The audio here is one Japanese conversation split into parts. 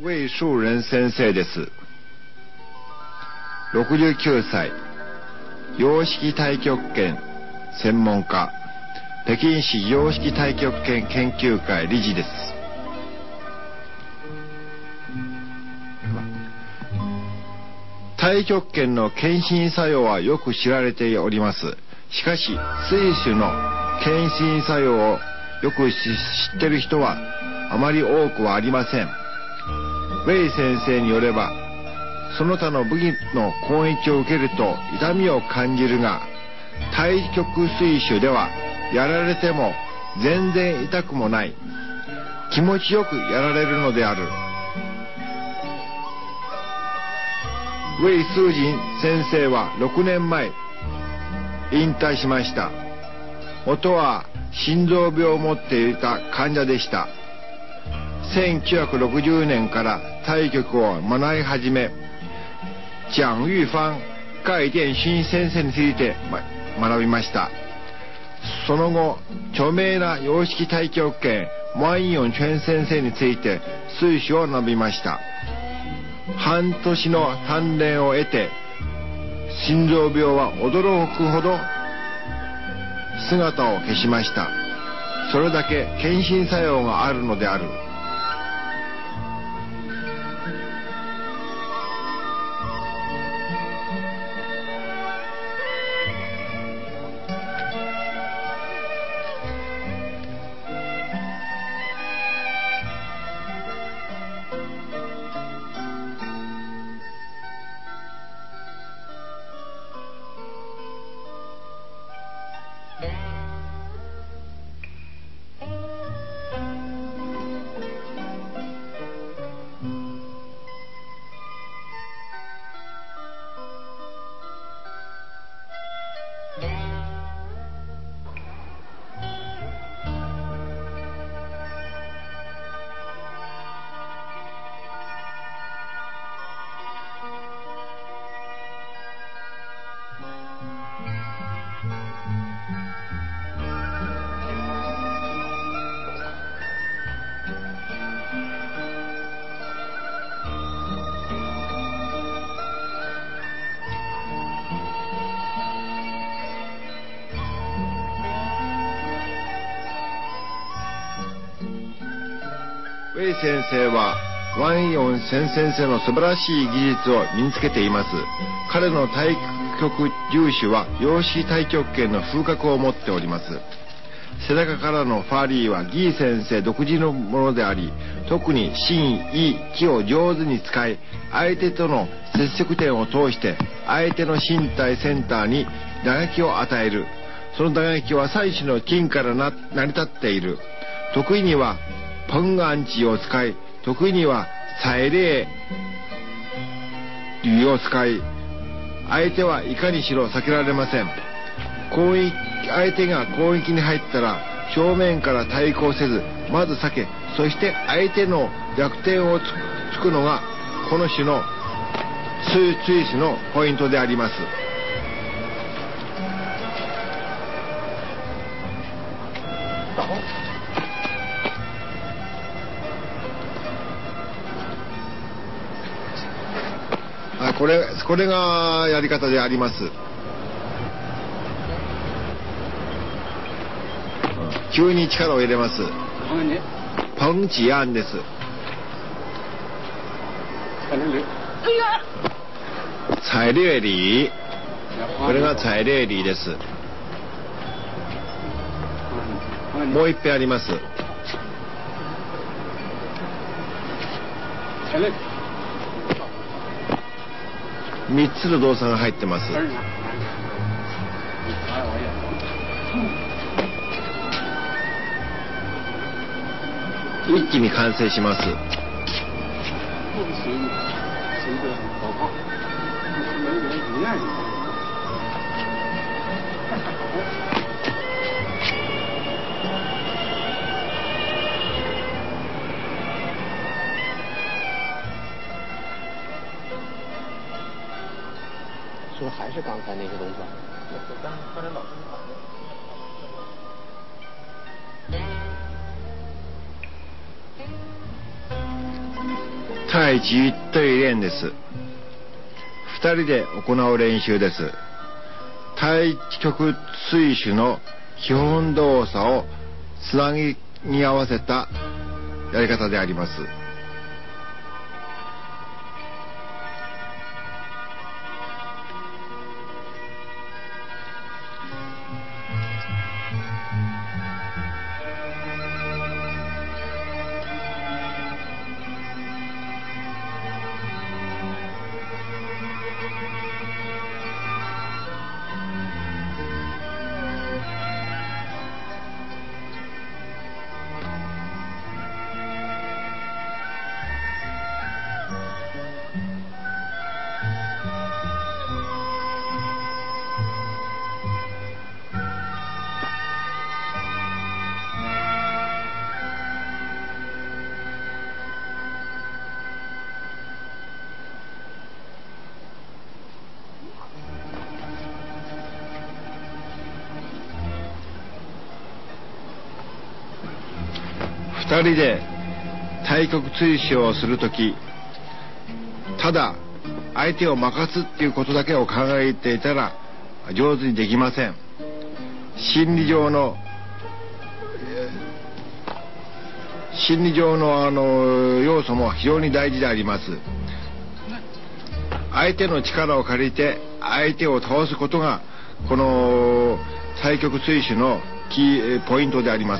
魏树人先生です。69歳、洋式太極拳専門家、北京市洋式太極拳研究会理事です。太極拳の検診作用はよく知られております。しかし、水手の検診作用をよく知っている人はあまり多くはありません。ウェイ先生によれば、その他の武器の攻撃を受けると痛みを感じるが、太極水手ではやられても全然痛くもない、気持ちよくやられるのである。ウェイ・スージン先生は6年前引退しました。元は心臓病を持っていた患者でした。1960年から太極を学び始め、蒋玉芳、蓋殿勋先生について学びました。その後、著名な洋式太極拳万永泉先生について水手を学びました。半年の鍛錬を得て、心臓病は驚くほど姿を消しました。それだけ検診作用があるのである。ウェイ先生は万永泉先生の素晴らしい技術を身につけています。彼の太極重視は洋式太極拳の風格を持っております。背中からのファリーはギー先生独自のものであり、特に心意気を上手に使い、相手との接触点を通して相手の身体センターに打撃を与える。その打撃は最初の筋から成り立っている。得意には本願地を使い、得意には祭礼流を使い、相手はいかにしろ避けられません。相手が攻撃に入ったら正面から対抗せず、まず避け、そして相手の逆転をつくのがこの種の追手のポイントであります。これがやり方であります。急に力を入れます。ポンチアンです。采列礼、これが采列礼です。もう一遍あります。3つの動作が入ってます。一気に完成します。 是不是还是刚才那些动作？刚才老师太対1という練です。2人で行う練習です。太極追手の基本動作をつなぎに合わせたやり方であります。2人で太極追手をするとき、ただ相手を任すっていうことだけを考えていたら上手にできません。心理上の要素も非常に大事であります。相手の力を借りて相手を倒すことがこの太極追手のポイントであります。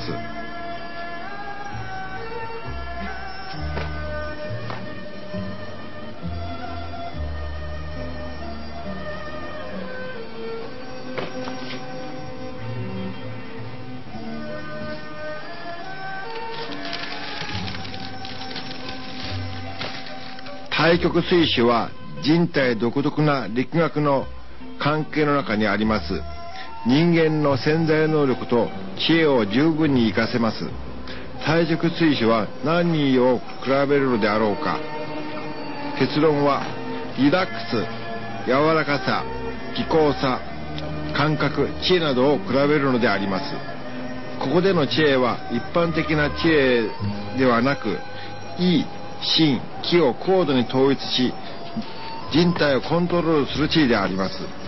太極追手は人体独特な力学の関係の中にあります。人間の潜在能力と知恵を十分に活かせます。太極追手は何を比べるのであろうか。結論はリラックス、柔らかさ、技巧さ、感覚、知恵などを比べるのであります。ここでの知恵は一般的な知恵ではなく、意、心、気を高度に統一し、人体をコントロールする知恵であります。